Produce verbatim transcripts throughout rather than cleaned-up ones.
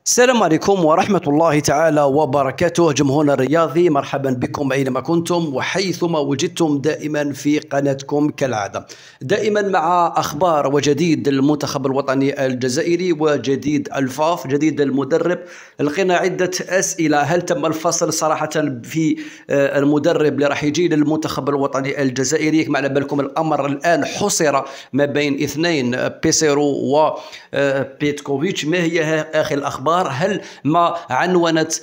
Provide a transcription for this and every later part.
السلام عليكم ورحمة الله تعالى وبركاته. جمهورنا الرياضي، مرحبا بكم أينما كنتم وحيثما وجدتم، دائما في قناتكم كالعادة، دائما مع أخبار وجديد المنتخب الوطني الجزائري وجديد الفاف، جديد المدرب. لقينا عدة أسئلة: هل تم الفصل صراحة في المدرب اللي راح يجي للمنتخب الوطني الجزائري؟ كما على بالكم الأمر الآن حصر ما بين اثنين، بيسيرو وبيتكوفيتش. ما هي آخر الأخبار؟ هل ما عنونت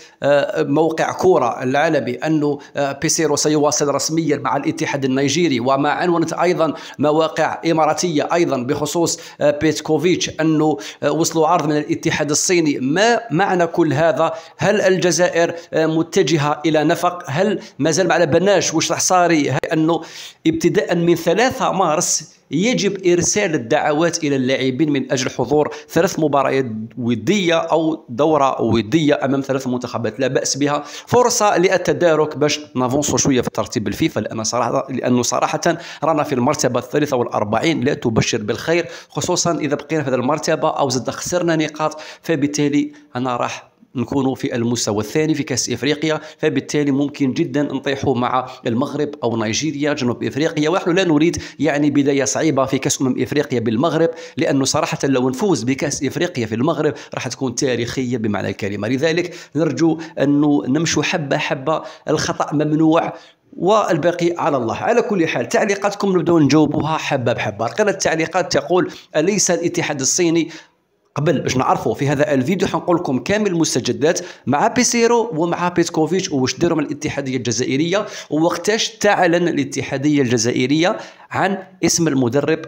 موقع كورة العالمي أنه بيسيرو سيواصل رسميا مع الاتحاد النيجيري، وما عنونت أيضا مواقع إماراتية أيضا بخصوص بيتكوفيتش أنه وصلوا عرض من الاتحاد الصيني؟ ما معنى كل هذا؟ هل الجزائر متجهة إلى نفق؟ هل ما زال ما على بالناش واش راح صاري؟ أنه ابتداء من ثلاثة مارس يجب إرسال الدعوات إلى اللاعبين من أجل حضور ثلاث مباريات ودية أو دورة ودية أمام ثلاث منتخبات، لا بأس بها، فرصة للتدارك باش نافونسو شوية في ترتيب الفيفا، لأن صراحة لأنه صراحة رانا في المرتبة الثالثة والأربعين، لا تبشر بالخير، خصوصا إذا بقينا في هذه المرتبة أو زد خسرنا نقاط، فبالتالي أنا راح نكونوا في المستوى الثاني في كأس إفريقيا، فبالتالي ممكن جدا نطيحوا مع المغرب أو نيجيريا جنوب إفريقيا، ونحن لا نريد يعني بداية صعيبة في كأس أمم إفريقيا بالمغرب، لأنه صراحة لو نفوز بكأس إفريقيا في المغرب راح تكون تاريخية بمعنى الكلمة. لذلك نرجو أنه نمشوا حبة حبة، الخطأ ممنوع والباقي على الله. على كل حال، تعليقاتكم نبدأ نجاوبوها حبة بحبة. لقينا التعليقات تقول: أليس الاتحاد الصيني قبل باش نعرفوا في هذا الفيديو حنقول لكم كامل المستجدات مع بيسيرو ومع بيتكوفيتش وواش داروا من الاتحاديه الجزائريه، ووقتاش تعلن الاتحاديه الجزائريه عن اسم المدرب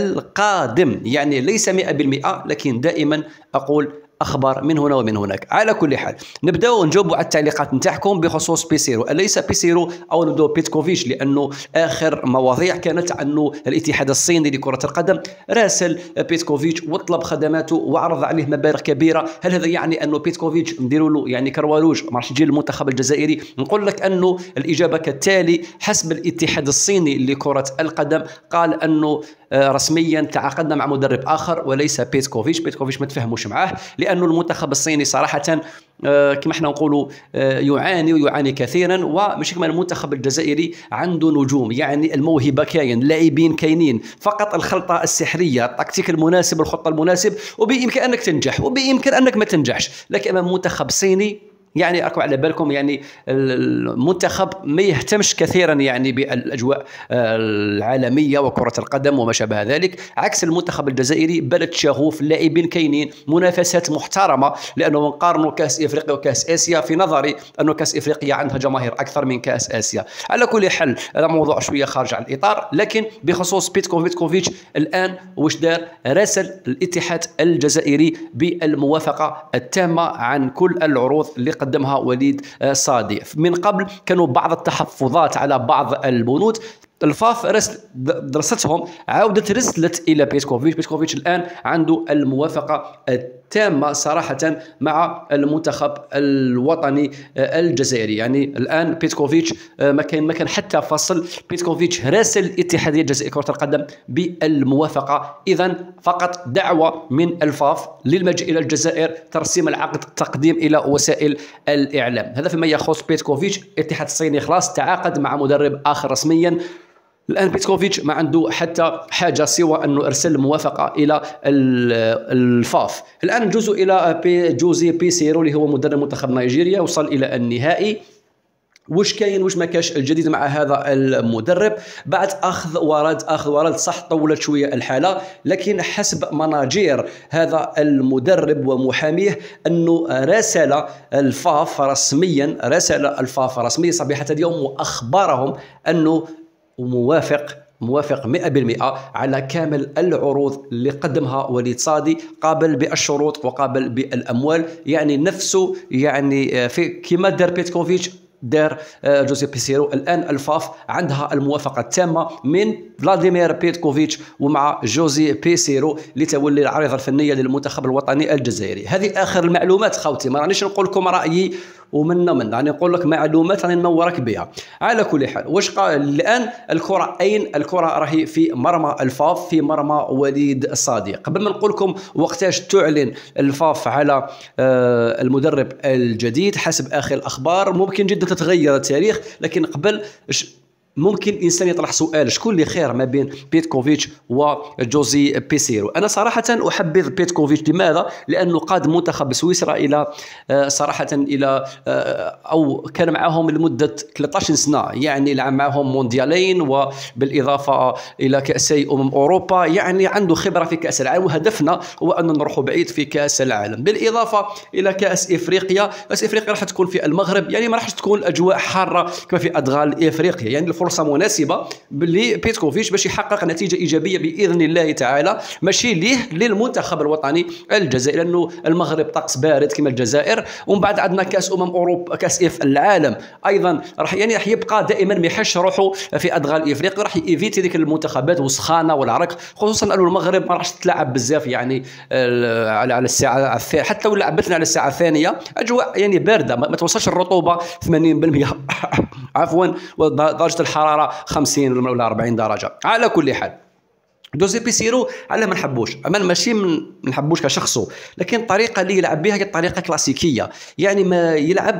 القادم. يعني ليس مئة بالمئة، لكن دائما اقول اخبار من هنا ومن هناك. على كل حال، نبداو نجاوبوا على التعليقات نتاعكم بخصوص بيسيرو. اليس بيسيرو او نبداو بيتكوفيتش، لانه اخر مواضيع كانت انه الاتحاد الصيني لكره القدم راسل بيتكوفيتش وطلب خدماته وعرض عليه مبالغ كبيره. هل هذا يعني انه بيتكوفيتش نديروا له يعني كروالوج ما راحش يجي المنتخب الجزائري؟ نقول لك انه الاجابه كالتالي: حسب الاتحاد الصيني لكره القدم قال انه رسميا تعاقدنا مع مدرب اخر وليس بيتكوفيتش. بيتكوفيتش ما تفهموش معاه، لانه المنتخب الصيني صراحه كما احنا نقولوا يعاني ويعاني كثيرا، ومش كما المنتخب الجزائري عنده نجوم، يعني الموهبه كاين، لاعبين كاينين، فقط الخلطه السحريه، التكتيك المناسب، الخطه المناسب، وبامكان انك تنجح وبامكان انك ما تنجحش. لكن امام منتخب صيني يعني راكم على بالكم، يعني المنتخب ما يهتمش كثيرا يعني بالاجواء العالميه وكره القدم وما شابه ذلك، عكس المنتخب الجزائري، بلد شغوف، لاعبين كاينين، منافسات محترمه، لانه نقارنوا كاس افريقيا وكاس اسيا، في نظري انه كاس افريقيا عندها جماهير اكثر من كاس اسيا. على كل حال، هذا موضوع شويه خارج عن الاطار، لكن بخصوص بيتكوفيتش الان واش دار؟ راسل الاتحاد الجزائري بالموافقه التامه عن كل العروض اللي قدمها وليد صادي. من قبل كانوا بعض التحفظات على بعض البنود، الفاف درستهم، عاودت رسلت الى بيتكوفيتش. بيتكوفيتش الان عنده الموافقه التامه صراحه مع المنتخب الوطني الجزائري. يعني الان بيتكوفيتش ما كان ما كان حتى فصل، بيتكوفيتش راسل الاتحاديه الجزائريه كره القدم بالموافقه. اذا فقط دعوه من الفاف للمجيء الى الجزائر، ترسيم العقد، تقديم الى وسائل الاعلام. هذا فيما يخص بيتكوفيتش. الاتحاد الصيني خلاص تعاقد مع مدرب اخر رسميا. الآن بيتكوفيتش ما عنده حتى حاجة سوى أنه أرسل موافقة إلى الفاف. الآن نجوز إلى بي جوزي بيسيرو اللي هو مدرب منتخب نيجيريا، وصل إلى النهائي. وش كاين وش ما كاش الجديد مع هذا المدرب؟ بعد اخذ ورد اخذ ورد، صح طولت شويه الحاله، لكن حسب مناجير هذا المدرب ومحاميه انه راسل الفاف رسميا، راسل الفاف رسميا صبيحه اليوم، واخبرهم انه موافق موافق مئة بالمئة على كامل العروض اللي قدمها وليد صادي، قابل بالشروط وقابل بالاموال. يعني نفسه يعني في كما دار بيتكوفيتش دار جوزي بيسيرو. الان الفاف عندها الموافقه التامه من فلاديمير بيتكوفيتش ومع جوزي بيسيرو لتولي العريضه الفنيه للمنتخب الوطني الجزائري. هذه اخر المعلومات خوتي، ما رانيش نقول لكم رايي ومنا من يعني نقول لك معلومات راني نورك بها. على كل حال، واش قال الان الكره اين؟ الكره راهي في مرمى الفاف، في مرمى وليد الصادي. قبل ما نقول لكم وقتاش تعلن الفاف على المدرب الجديد حسب اخر الاخبار، ممكن جدا تتغير التاريخ، لكن قبل ممكن انسان يطرح سؤال: شكون اللي خير ما بين بيتكوفيتش وجوزي بيسيرو؟ انا صراحه احبذ بيتكوفيتش. لماذا؟ لانه قاد منتخب سويسرا الى صراحه الى او كان معهم لمده ثلاثة عشر سنه، يعني لعب معهم مونديالين وبالاضافه الى كاسي امم اوروبا، يعني عنده خبره في كاس العالم، وهدفنا هو ان نروح بعيد في كاس العالم، بالاضافه الى كاس افريقيا. كاس افريقيا راح تكون في المغرب، يعني ما راحش تكون الاجواء حاره كما في ادغال افريقيا، يعني فرصه مناسبه لبيتكوفيتش باش يحقق نتيجه ايجابيه باذن الله تعالى، ماشي ليه للمنتخب الوطني الجزائري، لانه المغرب طقس بارد كما الجزائر، ومن بعد عندنا كاس امم اوروبا، كاس اف العالم ايضا راح يعني راح يبقى دائما ما يحش روحه في ادغال افريقيا، راح يفيتي ديك المنتخبات والسخانه والعرق، خصوصا انه المغرب ما راحش تلعب بزاف يعني على على الساعه الثانيه، حتى لو لعبتنا على الساعه الثانيه اجواء يعني بارده، ما توصلش الرطوبه ثمانين بالمئة عفوا، ودرجه الحراره خمسين ولا أربعين درجه. على كل حال، جوزي بيسيرو على ما نحبوش، اما ماشي من نحبوش كشخصه، لكن الطريقه اللي يلعب بها هي الطريقه كلاسيكيه، يعني ما يلعب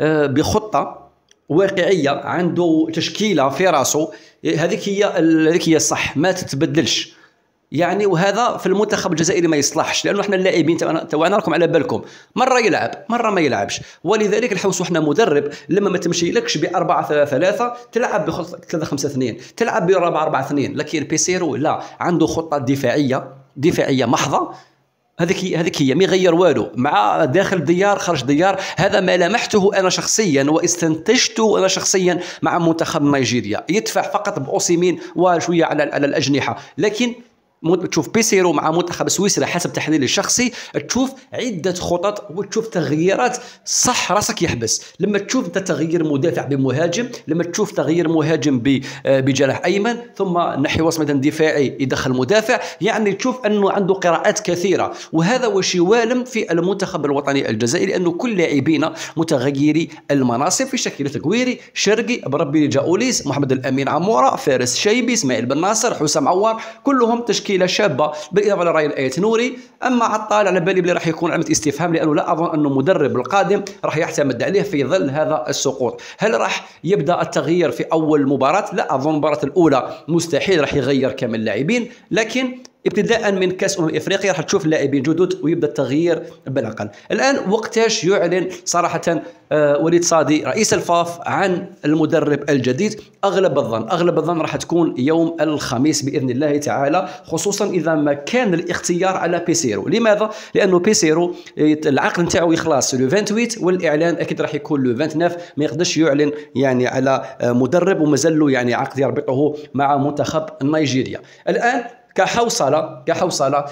بخطه واقعيه، عنده تشكيله في راسه، هذيك هي هذيك هي الصح، ما تتبدلش يعني. وهذا في المنتخب الجزائري ما يصلحش، لانه احنا اللاعبين تاعنا راكم على بالكم مره يلعب مره ما يلعبش، ولذلك نحوسوا احنا مدرب لما ما تمشي لكش ب أربعة ثلاثة ثلاثة تلعب بخطه ثلاثة خمسة اثنين، تلعب ب أربعة أربعة اثنين، لكن بيسيرو لا، عنده خطه دفاعيه دفاعيه محضه، هذيك هذيك هي ما يغير والو، مع داخل ديار خارج ديار. هذا ما لمحته انا شخصيا واستنتجته انا شخصيا مع منتخب نيجيريا، يدفع فقط باوسيمين وشويه على على الاجنحه، لكن تشوف بيسيرو مع منتخب سويسرا حسب تحليلي الشخصي، تشوف عده خطط وتشوف تغييرات، صح راسك يحبس لما تشوف انت تغيير مدافع بمهاجم، لما تشوف تغيير مهاجم بجناح ايمن، ثم نحي وسط ميدان دفاعي يدخل مدافع، يعني تشوف انه عنده قراءات كثيره، وهذا واش يوالم في المنتخب الوطني الجزائري، لانه كل لاعبينا متغيري المناصب في شكل تكويري، شرقي، بربي جاوليس، محمد الامين عموره، فارس شيبي، اسماعيل بن ناصر، حسام عوار، كلهم تشكيل شابه، بالاضافه لراي الايت نوري. اما عطال على بالي بلي راح يكون علامه استفهام، لانه لا اظن انه المدرب القادم راح يعتمد عليه في ظل هذا السقوط. هل راح يبدا التغيير في اول مباراه؟ لا اظن المباراه الاولى مستحيل راح يغير كامل اللاعبين، لكن ابتداء من كاس امم افريقيا راح تشوف لاعبين جدد ويبدا التغيير بالعقل. الان وقتاش يعلن صراحه آه وليد صادي رئيس الفاف عن المدرب الجديد؟ اغلب الظن اغلب الظن راح تكون يوم الخميس باذن الله تعالى، خصوصا اذا ما كان الاختيار على بيسيرو. لماذا؟ لانه بيسيرو العقد نتاعو يخلص لو ثمانية وعشرين، والاعلان اكيد راح يكون لو تسعة وعشرين، ما يقدرش يعلن يعني على مدرب ومازال له يعني عقد يربطه مع منتخب نيجيريا. الان كحوصله كحوصله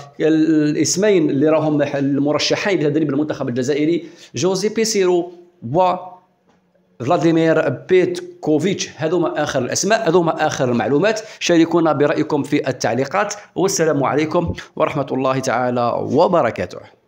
الاسمين اللي راهم المرشحين لتدريب المنتخب الجزائري جوزي بيسيرو و فلاديمير بيتكوفيتش، هذوما اخر الاسماء، هذوما اخر المعلومات. شاركونا برايكم في التعليقات، والسلام عليكم ورحمه الله تعالى وبركاته.